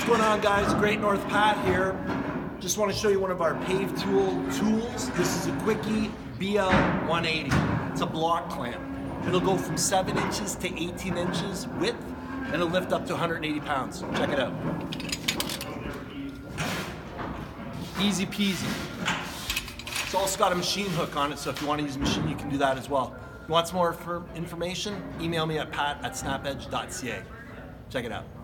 going on, guys? Great North Pat here. Just want to show you one of our pave tools. This is a Quickie BL180. It's a block clamp. It'll go from 7 inches to 18 inches width, and it'll lift up to 180 pounds. Check it out. Easy peasy. It's also got a machine hook on it, so if you want to use a machine, you can do that as well. If you want some more information, email me at pat@snapedge.ca. Check it out.